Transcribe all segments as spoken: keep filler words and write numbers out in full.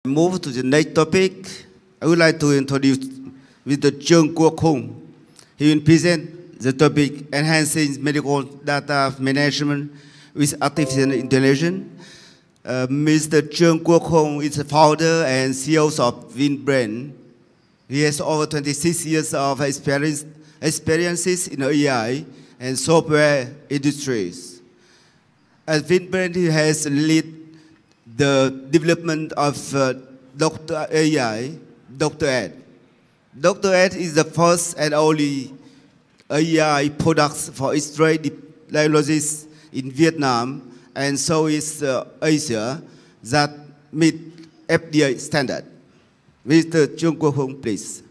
Move to the next topic. I would like to introduce Mister Cheung Kwok Hong. He will present the topic Enhancing Medical Data Management with Artificial Intelligence. Uh, Mister Cheung Kwok Hong is the founder and C E O of WinBrain. He has over twenty-six years of experience, experiences in the A I and software industries. At WinBrain, he has led the development of uh, Doctor A I, Doctor Ed. Doctor Ed is the first and only A I product for X-ray diagnosis in Vietnam, and so is uh, Asia, that meet F D A standard. Mister Cheung Kwok Hong, please.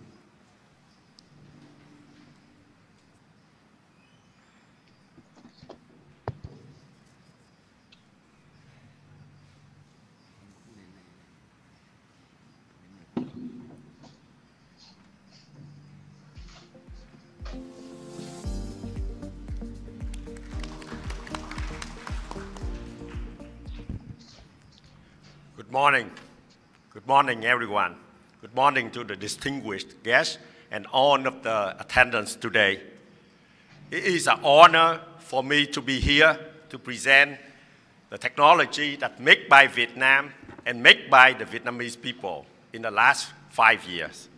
Good morning. Good morning, everyone. Good morning to the distinguished guests and all of the attendants today. It is an honor for me to be here to present the technology that made by Vietnam and made by the Vietnamese people in the last five years.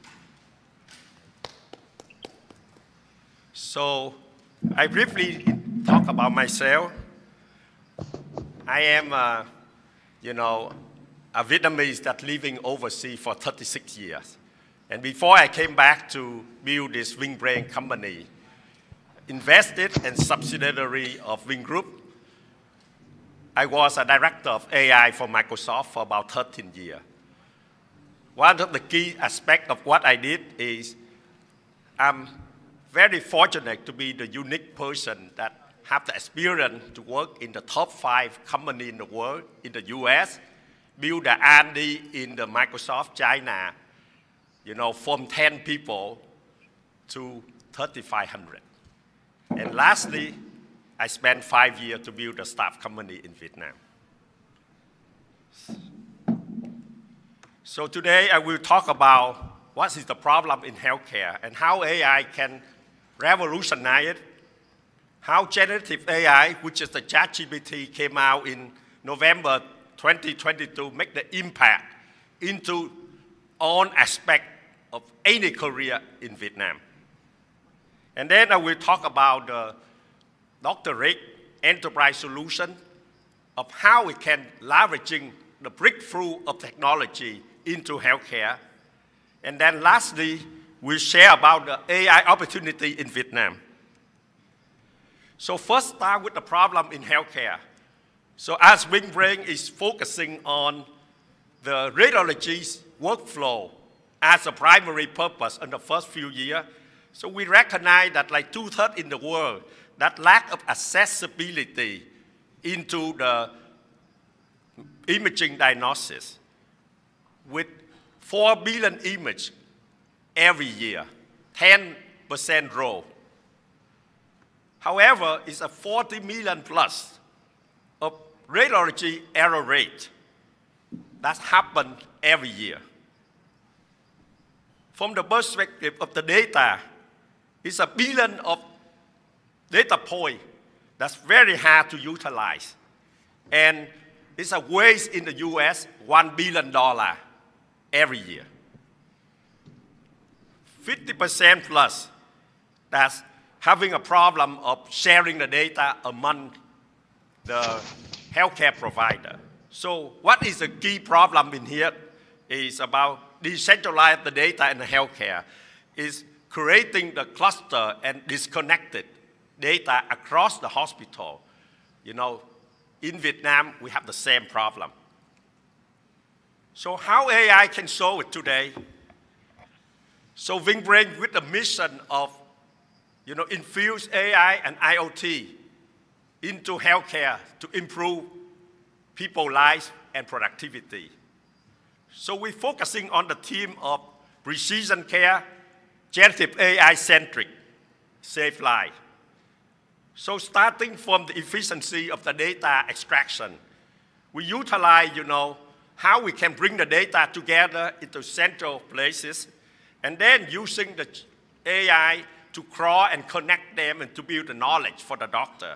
So I briefly talk about myself. I am, uh, you know, a Vietnamese that living overseas for thirty-six years. And before I came back to build this WinBrain company, invested and subsidiary of Vingroup, I was a director of A I for Microsoft for about thirteen years. One of the key aspects of what I did is I'm very fortunate to be the unique person that have the experience to work in the top five company in the world, in the U S, build the R and D in the Microsoft China, you know, from ten people to thirty-five hundred. And lastly, I spent five years to build a staff company in Vietnam. So today I will talk about what is the problem in healthcare and how A I can revolutionize it, how generative A I, which is the ChatGPT, came out in November twenty twenty-two, make the impact into all aspects of any career in Vietnam. And then I will talk about the Doctor Rick enterprise solution of how we can leveraging the breakthrough of technology into healthcare. And then lastly, we'll share about the A I opportunity in Vietnam. So first start with the problem in healthcare. So as WinBrain is focusing on the radiology's workflow as a primary purpose in the first few years, so we recognize that like two-thirds in the world, that lack of accessibility into the imaging diagnosis with four billion images every year, ten percent growth. However, it's a forty million plus of radiology error rate that happens every year. From the perspective of the data, it's a billion of data points that's very hard to utilize. And it's a waste in the U S, one billion dollars every year. fifty percent plus that's having a problem of sharing the data among the healthcare provider. So what is the key problem in here is about decentralize the data in the healthcare, is creating the cluster and disconnected data across the hospital. You know, in Vietnam, we have the same problem. So how A I can solve it today? So WinBrain with the mission of, you know, infuse A I and I O T into healthcare to improve people's lives and productivity. So we're focusing on the theme of precision care, generative A I-centric, save life. So starting from the efficiency of the data extraction, we utilize, you know, how we can bring the data together into central places, and then using the A I to crawl and connect them and to build the knowledge for the doctor.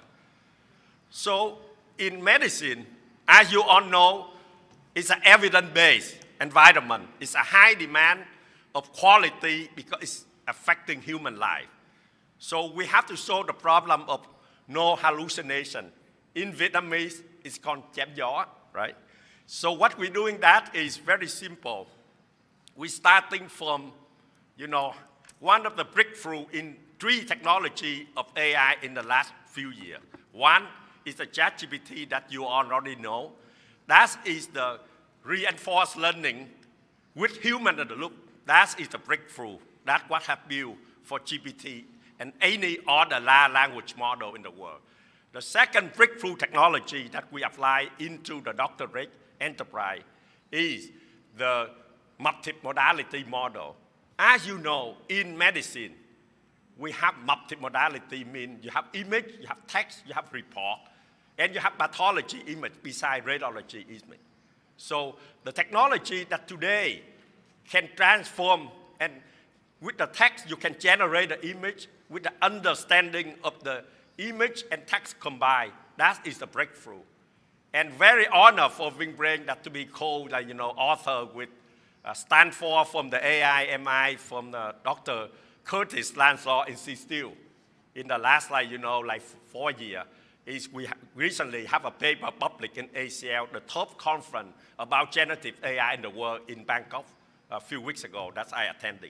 So in medicine, as you all know, it's an evidence-based environment. It's a high demand of quality because it's affecting human life. So we have to solve the problem of no hallucination. In Vietnamese, it's called chém gió, right? So what we're doing that is very simple. We're starting from, you know, one of the breakthrough in three technology of A I in the last few years. One is the ChatGPT that you already know. That is the reinforced learning with human in the loop. That is the breakthrough. That's what have built for G P T and any other large language model in the world. The second breakthrough technology that we apply into the doctorate enterprise is the multimodality model. As you know, in medicine, we have multimodality, mean you have image, you have text, you have report, and you have pathology image besides radiology image. So the technology that today can transform, and with the text you can generate the image, with the understanding of the image and text combined, that is the breakthrough. And very honored for Vinh Brain that to be called, like, you know, author with uh, Stanford from the A I M I from the Doctor Curtis Lansor in C STIL. In the last, like, you know, like four years, is we ha recently have a paper published in A C L, the top conference about generative A I in the world in Bangkok a few weeks ago. That's I attending.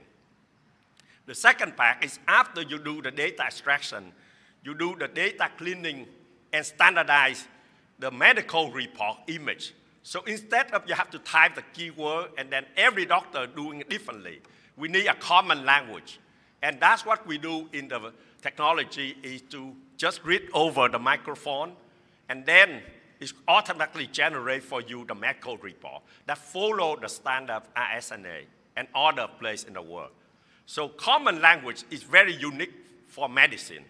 The second part is after you do the data extraction, you do the data cleaning and standardize the medical report image. So instead of you have to type the keyword and then every doctor doing it differently, we need a common language. And that's what we do in the technology, is to just read over the microphone, and then it automatically generates for you the medical report that follow the standard R S N A and other places in the world. So common language is very unique for medicine.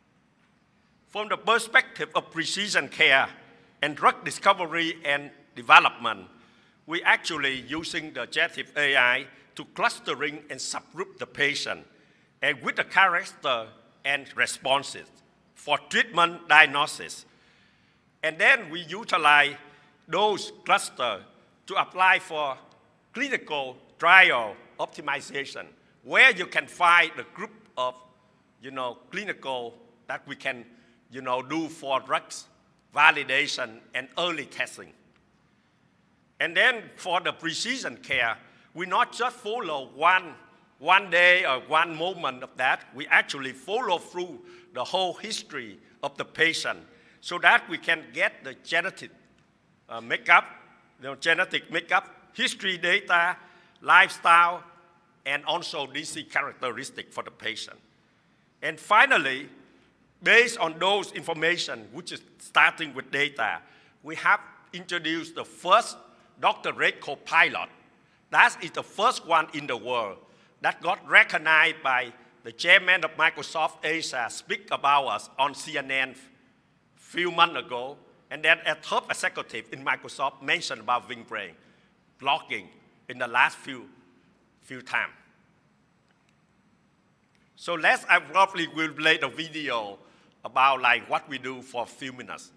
From the perspective of precision care and drug discovery and development, we actually using the generative A I to clustering and subgroup the patient, and with the character and responses for treatment diagnosis. And then we utilize those clusters to apply for clinical trial optimization, where you can find the group of, you know, clinical that we can, you know, do for drugs, validation, and early testing. And then for the precision care, we not just follow one, one day or one moment of that, we actually follow through the whole history of the patient so that we can get the genetic uh, makeup, you know, genetic makeup, history data, lifestyle, and also disease characteristic for the patient. And finally, based on those information, which is starting with data, we have introduced the first doctorate copilot. That is the first one in the world that got recognized by the chairman of Microsoft Asia, speak about us on C N N a few months ago, and then a top executive in Microsoft mentioned about Vinh Brain blogging in the last few, few times. So let's, I probably will play the video about like what we do for a few minutes.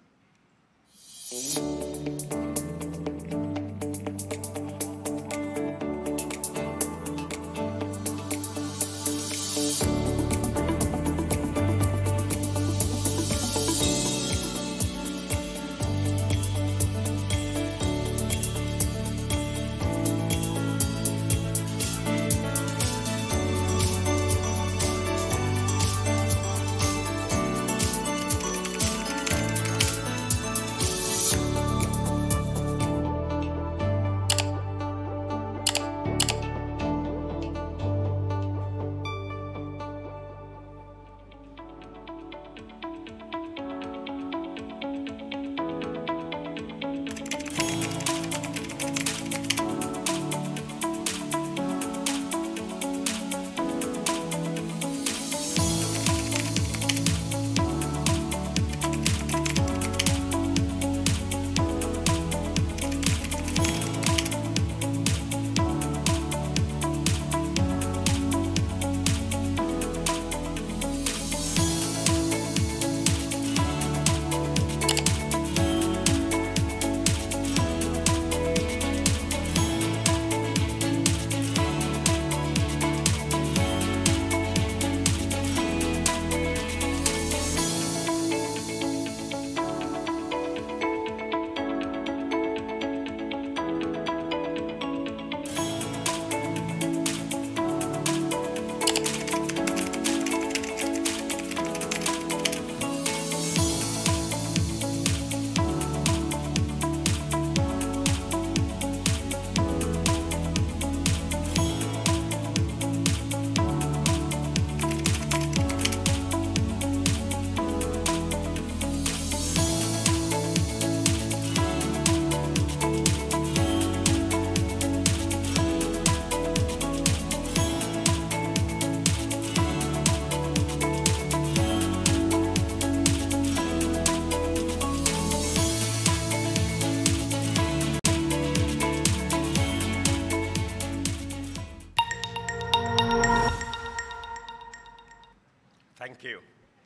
Thank you.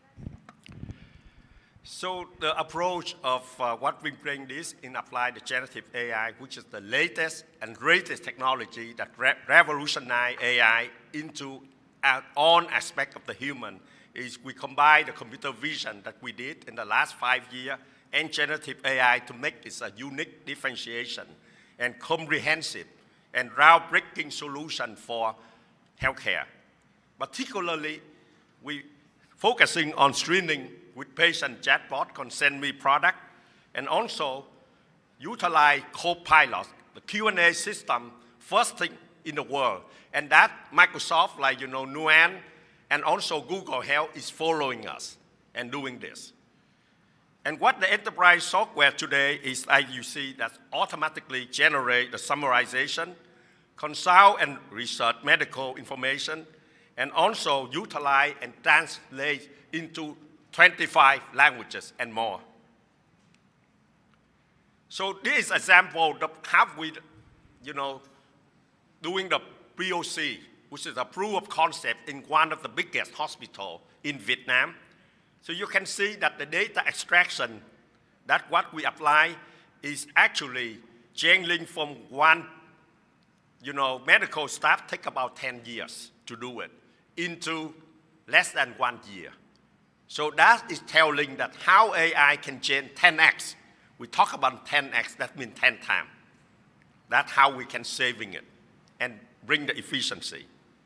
So the approach of uh, what we bring this in applied generative A I, which is the latest and greatest technology that re revolutionized A I into an all aspect of the human, is we combine the computer vision that we did in the last five years and generative A I to make this a unique differentiation and comprehensive and groundbreaking solution for healthcare. Particularly, we focusing on screening with patient chatbot, ConsentMe product, and also utilize Copilot, the Q and A system, first thing in the world. And that Microsoft, like you know, Nuance, and also Google Health is following us and doing this. And what the enterprise software today is, like you see, that automatically generate the summarization, consult and research medical information, and also utilize and translate into twenty-five languages and more. So this is an example of how we, you know, doing the P O C, which is a proof of concept in one of the biggest hospitals in Vietnam. So you can see that the data extraction, that what we apply is actually changing from one, you know, medical staff take about ten years to do it into less than one year. So that is telling that how A I can change ten X. We talk about ten X, that means ten times. That's how we can saving it and bring the efficiency.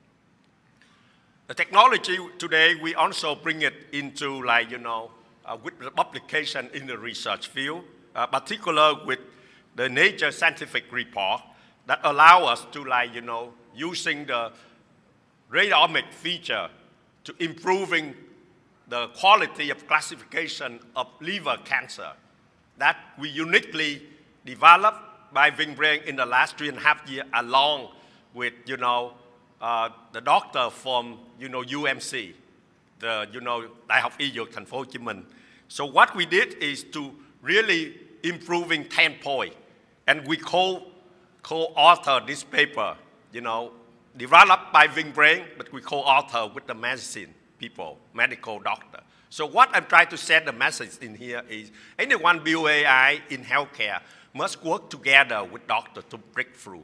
The technology today, we also bring it into like, you know, uh, with the publication in the research field, uh, particularly with the Nature Scientific report that allow us to like, you know, using the radiomic feature to improving the quality of classification of liver cancer that we uniquely developed by VinBrain in the last three and a half years, along with, you know, uh, the doctor from, you know, U M C, the, you know, Đại học Y Dược Thành phố Hồ Chí Minh. So what we did is to really improving ten points, and we co, co-author this paper, you know, developed by VinBrain, but we co-author with the medicine people, medical doctor. So what I'm trying to send the message in here is anyone build A I in healthcare must work together with doctor to break through.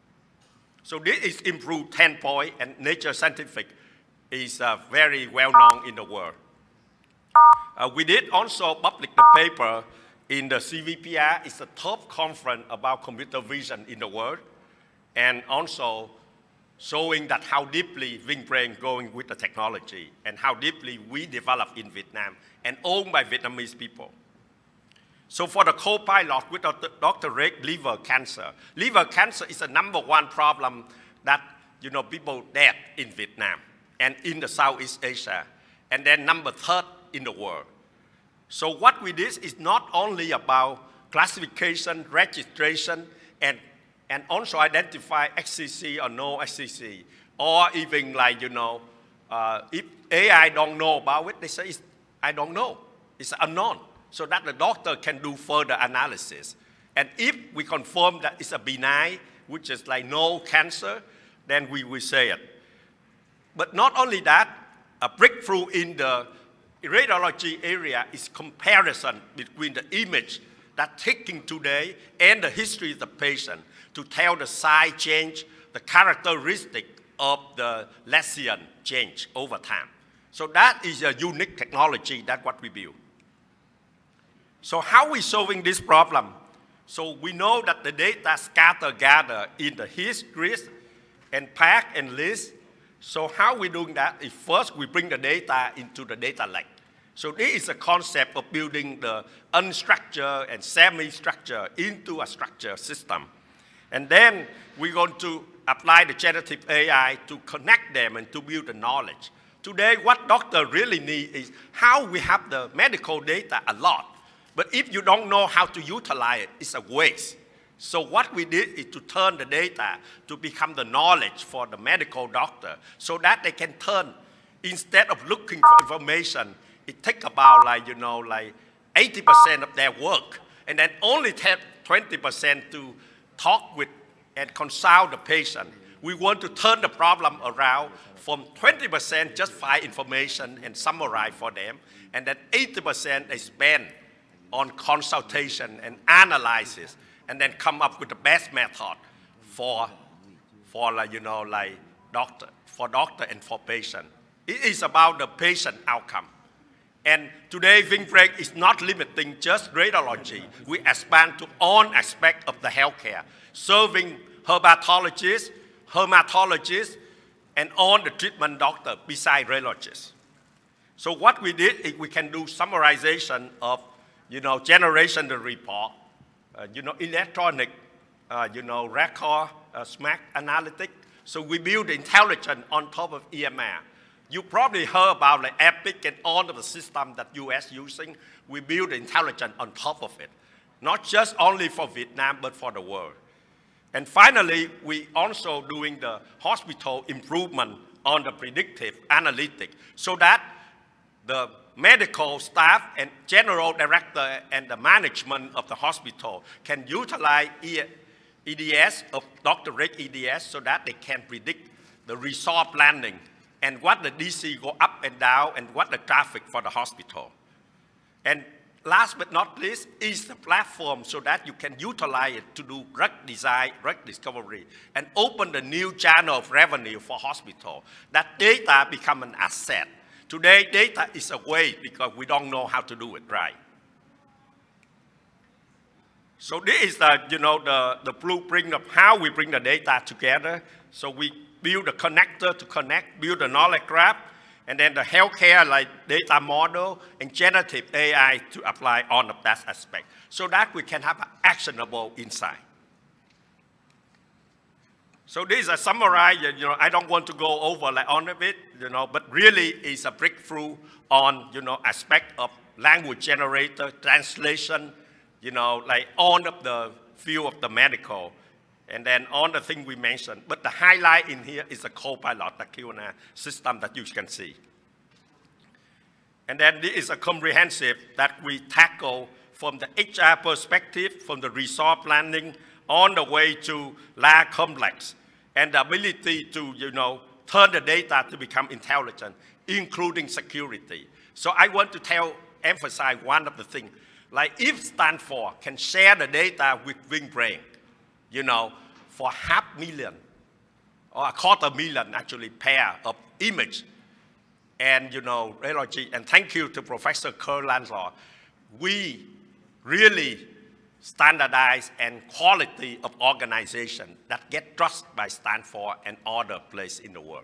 So this is improved ten point, and Nature Scientific is uh, very well known in the world. Uh, we did also publish the paper in the C V P R. It's the top conference about computer vision in the world, and also showing that how deeply VinBrain going with the technology and how deeply we develop in Vietnam and owned by Vietnamese people. So for the Copilot with Doctor Rick, liver cancer. Liver cancer is the number one problem that, you know, people dead in Vietnam and in the Southeast Asia, and then number third in the world. So what we did is not only about classification, registration, and and also identify X C C or no X C C, or even like, you know, uh, if A I don't know about it, they say, it's, I don't know, it's unknown, so that the doctor can do further analysis. And if we confirm that it's a benign, which is like no cancer, then we will say it. But not only that, a breakthrough in the radiology area is comparison between the image that's taken today and the history of the patient, to tell the size change, the characteristic of the lesion change over time. So that is a unique technology, that's what we build. So how are we solving this problem? So we know that the data scatter gather in the histories and pack and list. So how are we doing that? Is first we bring the data into the data lake. So this is a concept of building the unstructured and semi-structured into a structured system. And then we're going to apply the generative A I to connect them and to build the knowledge. Today, what doctors really need is how we have the medical data a lot. But if you don't know how to utilize it, it's a waste. So what we did is to turn the data to become the knowledge for the medical doctor, so that they can turn, instead of looking for information, it takes about like, you know, like eighty percent of their work, and then only twenty percent to talk with and consult the patient. We want to turn the problem around from twenty percent just find information and summarize for them, and then eighty percent they spend on consultation and analysis, and then come up with the best method for, for like, you know, like doctor, for doctor and for patient. It is about the patient outcome. And today, Windbreak is not limiting just radiology. We expand to all aspects of the healthcare, serving herpetologists, hematologists, and all the treatment doctor besides radiologists. So what we did is we can do summarization of, you know, generation the report, uh, you know, electronic, uh, you know, record, uh, SMAC analytic. So we build intelligence on top of E M R. You probably heard about like Epic and all of the systems that U S using. We build intelligence on top of it, not just only for Vietnam, but for the world. And finally, we also doing the hospital improvement on the predictive analytics, so that the medical staff and general director and the management of the hospital can utilize E D S of Doctor Rick E D S so that they can predict the resource planning and what the D C go up and down and what the traffic for the hospital. And last but not least is the platform so that you can utilize it to do drug design, drug discovery, and open the new channel of revenue for hospital. That data become an asset. Today, data is a waste because we don't know how to do it right. So this is the, you know, the, the blueprint of how we bring the data together. So we build a connector to connect, build a knowledge graph, and then the healthcare like data model and generative A I to apply on of that aspect, so that we can have an actionable insight. So this is a summary, you know, I don't want to go over like on of it, you know, but really it's a breakthrough on, you know, aspect of language generator, translation, you know, like all of the field of the medical, and then all the things we mentioned. But the highlight in here is the Copilot, the Q and A system that you can see. And then this is a comprehensive that we tackle from the H R perspective, from the resource planning, on the way to lab complex, and the ability to, you know, turn the data to become intelligent, including security. So I want to tell, emphasize one of the things, like if Stanford can share the data with Windbreak, you know, for half million, or a quarter million actually pair of image, and, you know, radiology, and thank you to Professor Kerr Lanslor, we really standardize and quality of organization that get trusted by Stanford and other places in the world.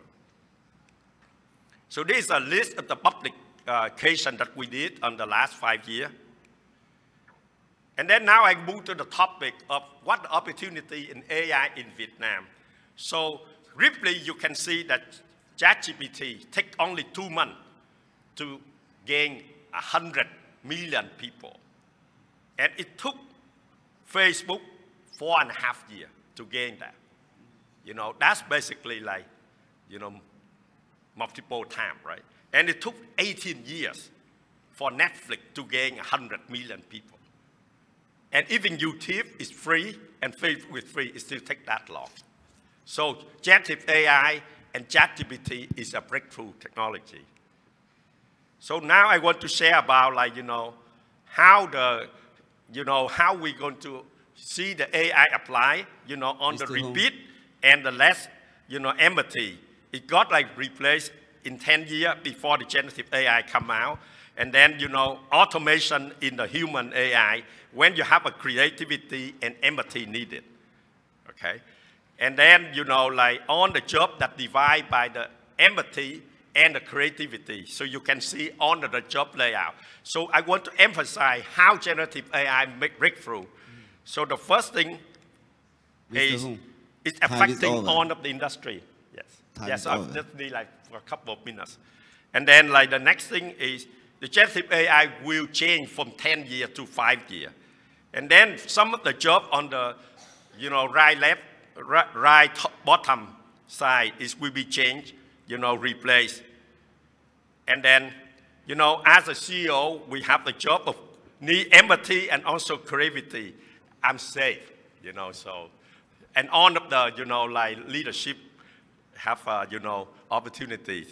So this is a list of the publication that we did on the last five years. And then now I move to the topic of what the opportunity in A I in Vietnam. So briefly, you can see that ChatGPT takes only two months to gain one hundred million people. And it took Facebook four and a half years to gain that. You know, that's basically like, you know, multiple times, right? And it took eighteen years for Netflix to gain one hundred million people. And even YouTube is free, and Facebook is free, it still takes that long. So generative A I and ChatGPT is a breakthrough technology. So now I want to share about, like, you know, how the, you know, how we're going to see the A I apply, you know, on the repeat and the less, you know, empathy. It got like replaced in ten years before the generative A I come out. And then, you know, automation in the human A I when you have a creativity and empathy needed, okay? And then, you know, like on the job that divide by the empathy and the creativity. So you can see on the job layout. So I want to emphasize how generative A I make breakthrough. Mm. So the first thing Mister is it's affecting all of the industry. Yes, Time yes, I'll just need like for a couple of minutes. And then like the next thing is the generative A I will change from ten years to five years. And then some of the job on the, you know, right, left, right, right top, bottom side is will be changed, you know, replaced. And then, you know, as a C E O, we have the job of need empathy and also creativity. I'm safe, you know, so and all of the, you know, like leadership have, uh, you know, opportunities.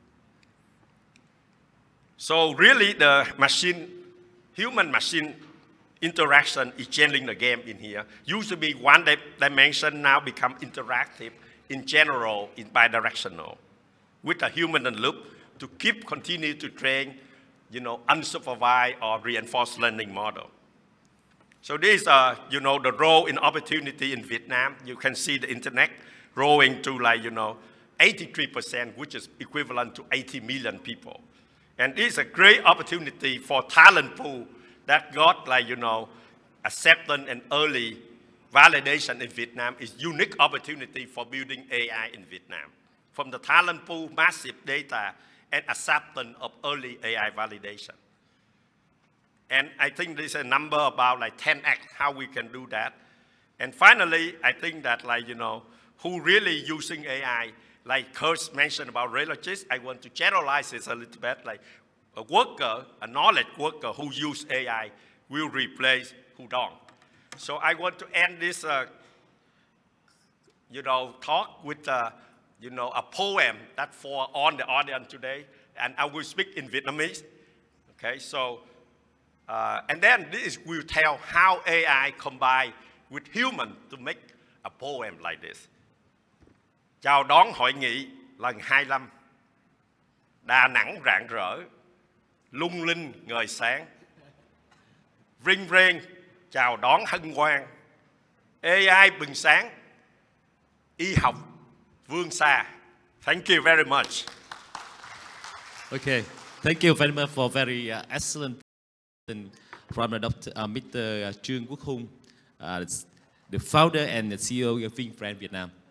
So really the machine, human-machine interaction is changing the game in here. Used to be one di dimension, now become interactive, in general, in bidirectional, with a human in the loop to keep, continue to train, you know, unsupervised or reinforced learning model. So this is, uh, you know, the role in opportunity in Vietnam. You can see the internet growing to like, you know, eighty-three percent, which is equivalent to eighty million people. And this is a great opportunity for talent pool that got like, you know, acceptance and early validation in Vietnam. Is unique opportunity for building A I in Vietnam. From the talent pool, massive data, and acceptance of early A I validation. And I think there's a number about like ten X, how we can do that. And finally, I think that like, you know, who really using A I, like Kurt mentioned about radiologists, I want to generalize this a little bit, like a worker, a knowledge worker who use A I will replace who don't. So I want to end this, uh, you know, talk with, uh, you know, a poem that for on the audience today, and I will speak in Vietnamese. Okay, so, uh, and then this will tell how A I combine with human to make a poem like this. Chào đón hội nghị lần hai mươi lăm. Đà Nẵng rạng rỡ, lung linh ngời sáng. Ring reng chào đón hân hoan. A I bừng sáng, y học vươn xa. Thank you very much. Okay, thank you very much for very uh, excellent from the Doctor uh, Mister Trương Quốc Hùng, uh, the founder and the C E O of Think Friend Vietnam.